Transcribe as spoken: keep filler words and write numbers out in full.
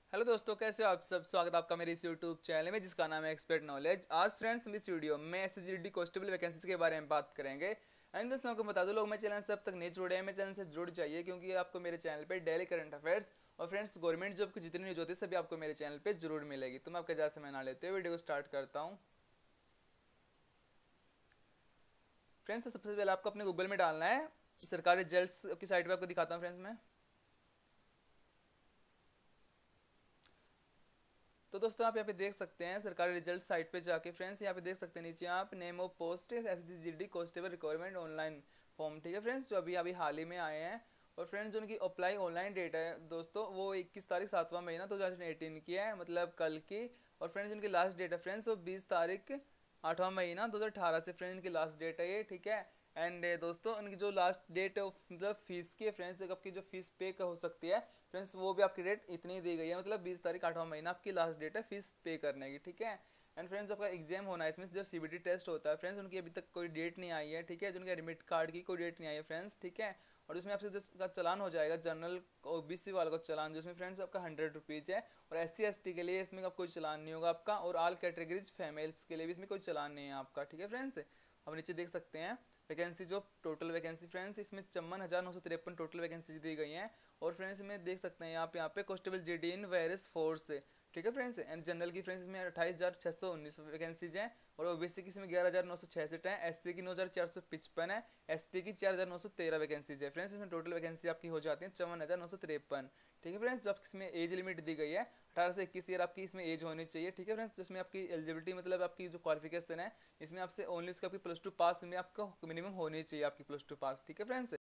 Hello दोस्तों, कैसे हो आप सब। स्वागत है आपका मेरे इस यूट्यूब चैनल में जिसका नाम है एक्सपर्ट नॉलेज। आज फ्रेंड्स हम इस वीडियो में S S G D constable vacancies के बारे में बात करेंगे। एंड फ्रेंड्स मैं आपको बता दूं, लोग मेरे चैनल से अब तक नहीं जुड़े हैं, मेरे चैनल से जुड़ जाइए क्योंकि आपको मेरे चैनल पे डेली करंट अफेयर्स और फ्रेंड्स गवर्नमेंट जॉब की जितनी न्यूज होती है सभी आपको मेरे चैनल पे जरूर मिलेगी। तो मैं आपका ज़्यादा समय ना लेते हुए वीडियो को स्टार्ट करता हूँ। फ्रेंड्स सबसे पहले आपको अपने गूगल में डालना है, सरकारी रिजल्ट की साइट पर आपको दिखाता हूँ फ्रेंड्स मैं। तो दोस्तों आप यहाँ पे देख सकते हैं सरकारी रिजल्ट साइट पे जाके फ्रेंड्स, यहाँ पे देख सकते हैं नीचे आप name of post S S G D constable requirement online form, ठीक है फ्रेंड्स, जो अभी अभी हाल ही में आए हैं। और फ्रेंड्स जो उनकी अप्लाई ऑनलाइन डेट है दोस्तों, वो इक्कीस तारीख सातवां महीना दो हज़ार अठारह की है, मतलब कल की। और फ्रेंड्स उनकी लास्ट डेट है फ्रेंड्स वो बीस तारीख आठवां महीना दो हज़ार अठारह से फ्रेंड्स इनकी लास्ट डेट है ये, ठीक है। एंड दोस्तों उनकी जो लास्ट डेट मतलब फीस की है फ्रेंड्स, आपकी जो फीस पे हो सकती है फ्रेंड्स, वो भी आपकी डेट इतनी दी गई है, मतलब बीस तारीख आठवां महीना आपकी लास्ट डेट है फीस पे करने की, ठीक है। एंड फ्रेंड्स आपका एग्जाम होना है इसमें, जो सीबीटी टेस्ट होता है फ्रेंड्स, उनकी अभी तक कोई डेट नहीं आई है, ठीक है। जो उनके एडमिट कार्ड की कोई डेट नहीं आई है फ्रेंड्स, ठीक है। और उसमें आपसे जो का चलान हो जाएगा जनरल ओबीसी वाले का चलान, जिसमें फ्रेंड्स आपका हंड्रेड रुपीज़ है। और एस सी एस टी के लिए इसमें कोई चलान नहीं होगा आपका, और ऑल कैटेगरीज फीमेल्स के लिए भी इसमें कोई चलान नहीं है आपका, ठीक है फ्रेंड्स। अब नीचे देख सकते हैं वैकेंसी, जो टोटल वैकेंसी फ्रेंड्स इसमें चौवन हज़ार नौ सौ तिरपन टोटल वैकेंसी दी गई हैं। और फ्रेंड्स में देख सकते हैं आप यहाँ पे constable G D in various force, ठीक है फ्रेंड्स। एंड जनरल की फ्रेंड्स में अट्ठाईस हज़ार छः सौ उन्नीस वैकेंसीज हैं। और ओबीसी की इसमें ग्यारह हज़ार नौ सौ छियासठ है, एस सी की नौ हज़ार चार सौ पचपन है, एस टी की चार हज़ार नौ सौ तेरह वैकेंसीज है फ्रेंड्स। इसमें टोटल वैकेंसी आपकी हो जाती है चौवन हज़ार नौ सौ तिरपन, ठीक है फ्रेंड्स। जो इसमें एज लिमिट दी गई है अठारह से इक्कीस ईयर आपकी इसमें एज होनी चाहिए, ठीक है फ्रेंड्स। जिसमें आपकी एलिजिबिलिटी मतलब आपकी जो क्वालिफिकेशन है इसमें आपसे ओनली उसका आपकी प्लस टू पास में आपको मिनिमम होनी चाहिए आपकी प्लस टू पास, ठीक है फ्रेंड्स।